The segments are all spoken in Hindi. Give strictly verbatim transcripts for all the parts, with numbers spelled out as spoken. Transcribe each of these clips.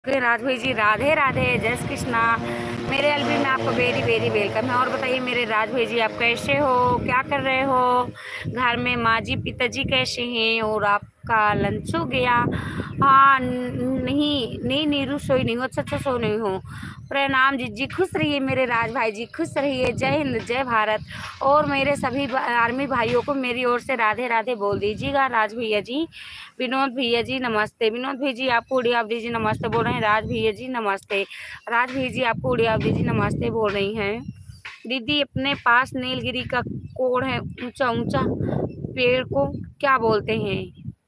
ओके राज भाई जी, राधे राधे, जय श्री कृष्णा। मेरे एलबी में आपको वेरी वेरी वेलकम है। और बताइए मेरे राज भाई जी, आप कैसे हो, क्या कर रहे हो? घर में माँ जी पिताजी कैसे हैं? और आपका लंच हो गया? हाँ नहीं नहीं नीरू सोई नहीं हूँ, अच्छा अच्छा सो नहीं हूँ। प्रणाम जी जी, खुश रहिए मेरे राज भाई जी, खुश रहिए। जय हिंद जय भारत। और मेरे सभी आर्मी भाइयों को मेरी ओर से राधे राधे बोल दीजिएगा। राज भैया जी, विनोद भैया जी नमस्ते। विनोद भैया जी आपको उड़िया जी नमस्ते बोल रहे हैं। राज भैया जी नमस्ते। राज भैया जी आपको उड़िया जी नमस्ते बोल रही हैं। दीदी अपने पास नीलगिरी का कोड़ है, ऊंचा ऊंचा पेड़ को क्या बोलते हैं?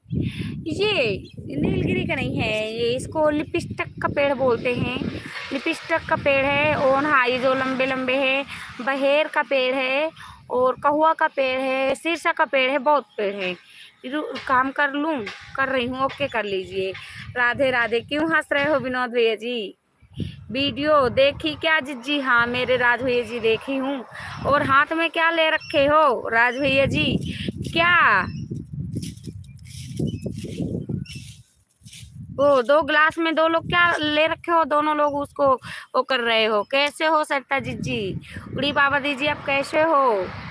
ये नीलगिरी का नहीं है, ये इसको लिपिस्टक का पेड़ बोलते हैं। लिपिस्टक का पेड़ है। और हाँ, ये जो लंबे लंबे है, बहेर का पेड़ है, और कहुआ का पेड़ है, शीर्षा का पेड़ है, बहुत पेड़ है। काम कर लूँ? कर रही हूँ, ओके कर लीजिए। राधे राधे। क्यों हंस रहे हो विनोद भैया जी? वीडियो देखी क्या जी? हाँ मेरे राज भैया जी देखी हूँ। और हाथ में क्या ले रखे हो राज भैया जी? क्या वो दो गिलास में दो लोग क्या ले रखे हो? दोनों लोग उसको वो कर रहे हो? कैसे हो सकता जी? उड़ी बाबा दीजिए, आप कैसे हो?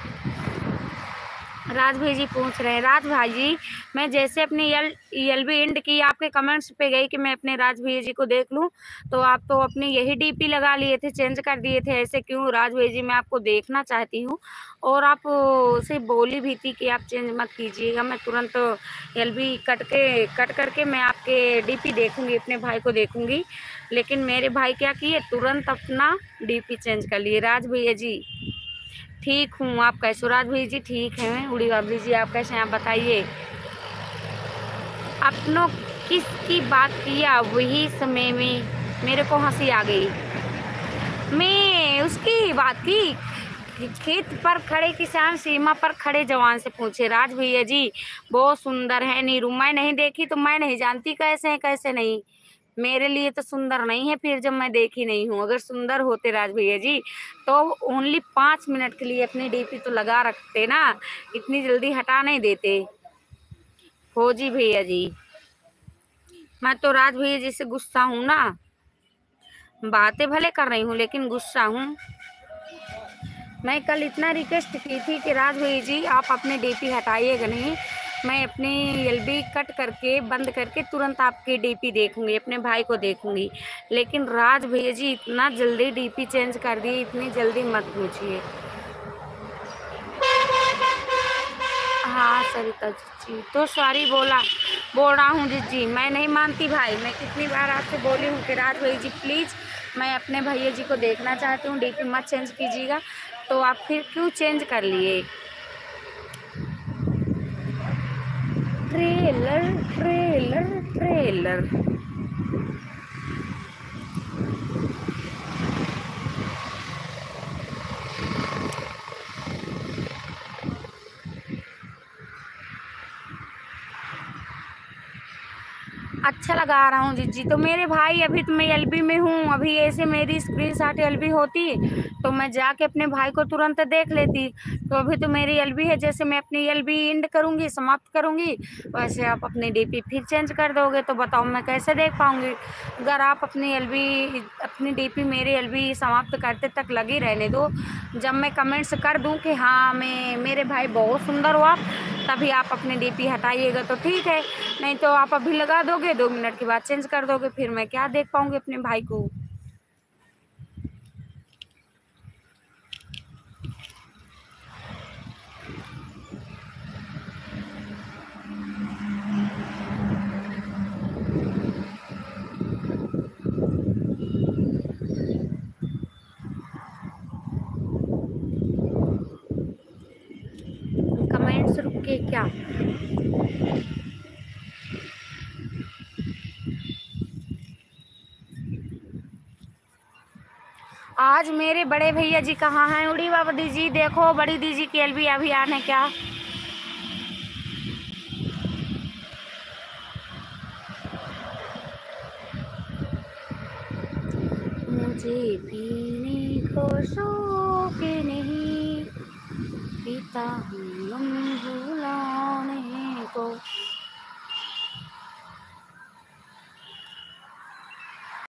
राज भाई जी पूछ रहे हैं। राज भाई जी, मैं जैसे अपनी यल यल बी एंड की आपके कमेंट्स पे गई कि मैं अपने राज भैया जी को देख लूं, तो आप तो अपनी यही डीपी लगा लिए थे, चेंज कर दिए थे। ऐसे क्यों राज भैया जी? मैं आपको देखना चाहती हूं। और आप से बोली भी थी कि आप चेंज मत कीजिएगा। मैं तुरंत यल बी कट के कट करके मैं आपके डीपी देखूंगी, अपने भाई को देखूंगी। लेकिन मेरे भाई क्या किए, तुरंत अपना डीपी चेंज कर लिए। राज भैया जी ठीक हूँ, आप कैसे? राज भाई जी ठीक हैं। उड़ी बाबली जी आप कैसे हैं, आप बताइए। अपनों किसकी बात किया? वही समय में मेरे को हंसी आ गई। मैं उसकी बात की, खेत पर खड़े किसान सीमा पर खड़े जवान से पूछे। राज भैया जी बहुत सुंदर है नीरू, मैं नहीं देखी तो मैं नहीं जानती कैसे है कैसे नहीं। मेरे लिए तो सुंदर नहीं है फिर, जब मैं देखी नहीं हूँ। अगर सुंदर होते राज भैया जी तो ओनली पाँच मिनट के लिए अपनी डीपी तो लगा रखते ना, इतनी जल्दी हटा नहीं देते। हो जी भैया जी, मैं तो राज भैया जी से गुस्सा हूँ ना। बातें भले कर रही हूँ लेकिन गुस्सा हूँ। मैं कल इतना रिक्वेस्ट की थी कि राज भैया जी आप अपने डीपी हटाइएगा नहीं, मैं अपनी एलबी कट करके बंद करके तुरंत आपकी डीपी देखूंगी, अपने भाई को देखूंगी। लेकिन राज भैया जी इतना जल्दी डीपी चेंज कर दिए, इतनी जल्दी मत पूछिए। हाँ सरिता जी तो सॉरी बोला बोल रहा हूँ जी जी, मैं नहीं मानती भाई। मैं कितनी बार आपसे बोली हूँ कि राज भैया जी प्लीज़ मैं अपने भैया जी को देखना चाहती हूँ, डीपी मत चेंज कीजिएगा। तो आप फिर क्यों चेंज कर लिए? Trailer trailer trailer. अच्छा लगा रहा हूँ जी जी। तो मेरे भाई अभी तो मैं एलबी में हूँ, अभी ऐसे मेरी स्क्रीन शॉट एलबी होती तो मैं जाके अपने भाई को तुरंत देख लेती। तो अभी तो मेरी एलबी है, जैसे मैं अपनी एलबी एंड करूँगी, समाप्त करूँगी, वैसे आप अपनी डीपी फिर चेंज कर दोगे तो बताओ मैं कैसे देख पाऊँगी? अगर आप अपनी एलबी अपनी डीपी मेरी एलबी समाप्त करते तक लगी रहने दो। जब मैं कमेंट्स कर दूँ कि हाँ मैं मेरे भाई बहुत सुंदर हो आप, तभी आप अपनी डीपी हटाइएगा तो ठीक है। नहीं तो आप अभी लगा दोगे, दो मिनट के बाद चेंज कर दोगे, फिर मैं क्या देख पाऊंगी अपने भाई को? कमेंट्स रुक के क्या? आज मेरे बड़े भैया जी कहाँ हैं? उड़ी बाबा दीजी देखो, बड़ी दीजी की एलबी अभी आने क्या? मुझे पीने को शौक नहीं, पीता हूँ गम भुलाने को।